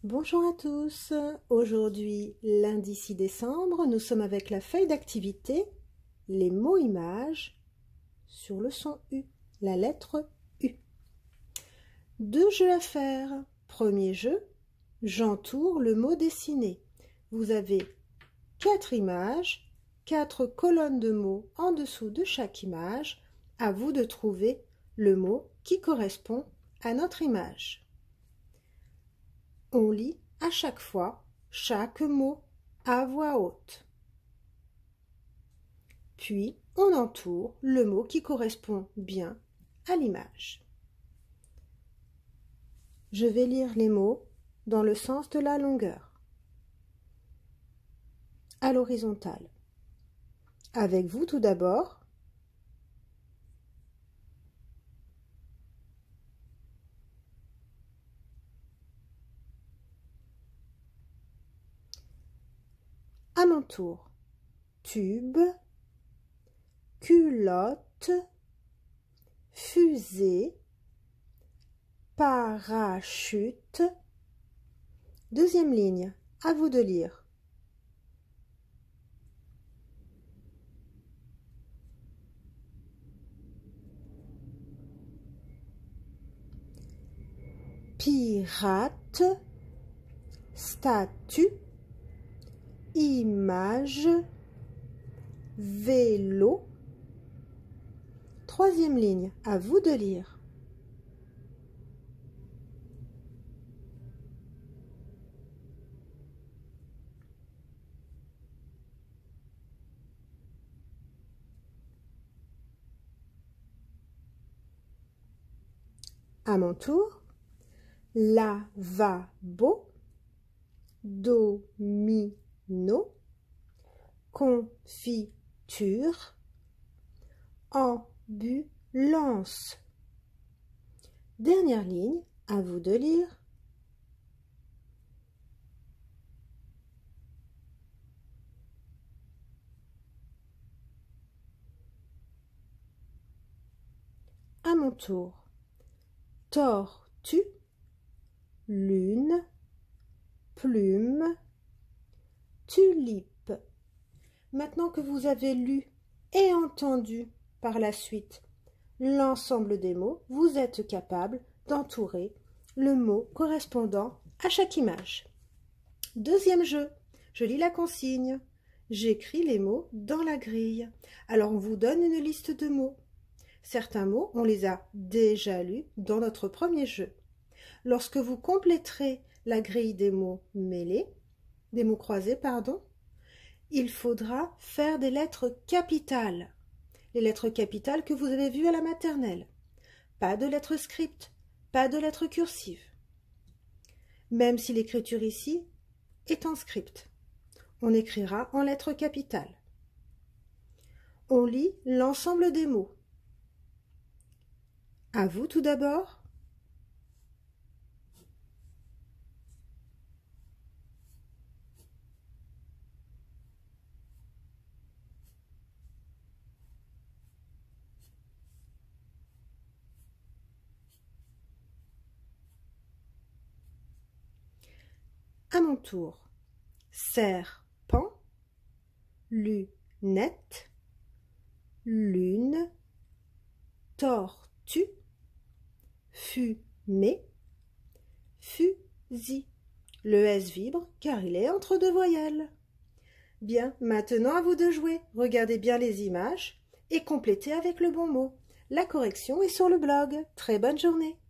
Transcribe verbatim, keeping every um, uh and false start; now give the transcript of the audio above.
Bonjour à tous, aujourd'hui lundi six décembre, nous sommes avec la feuille d'activité, les mots-images sur le son U, la lettre U. Deux jeux à faire. Premier jeu, j'entoure le mot dessiné. Vous avez quatre images, quatre colonnes de mots en dessous de chaque image. À vous de trouver le mot qui correspond à notre image. On lit à chaque fois chaque mot à voix haute. Puis, on entoure le mot qui correspond bien à l'image. Je vais lire les mots dans le sens de la longueur, à l'horizontale. Avec vous tout d'abord, à mon tour, tube, culotte, fusée, parachute. Deuxième ligne, à vous de lire. Pirate, statue, image, vélo. Troisième ligne, à vous de lire. À mon tour, lavabo, domino, confiture, ambulance. Dernière ligne, à vous de lire. À mon tour, tortue, lune, plume, tulipe. Maintenant que vous avez lu et entendu par la suite l'ensemble des mots, vous êtes capable d'entourer le mot correspondant à chaque image. Deuxième jeu, je lis la consigne. J'écris les mots dans la grille. Alors on vous donne une liste de mots. Certains mots, on les a déjà lus dans notre premier jeu. Lorsque vous compléterez la grille des mots mêlés, des mots croisés, pardon, il faudra faire des lettres capitales. Les lettres capitales que vous avez vues à la maternelle. Pas de lettres script, pas de lettres cursives. Même si l'écriture ici est en script, on écrira en lettres capitales. On lit l'ensemble des mots. À vous tout d'abord. À mon tour, serpent, lunette, lune, tortue, fumée, fusil. Le S vibre car il est entre deux voyelles. Bien, maintenant à vous de jouer. Regardez bien les images et complétez avec le bon mot. La correction est sur le blog. Très bonne journée.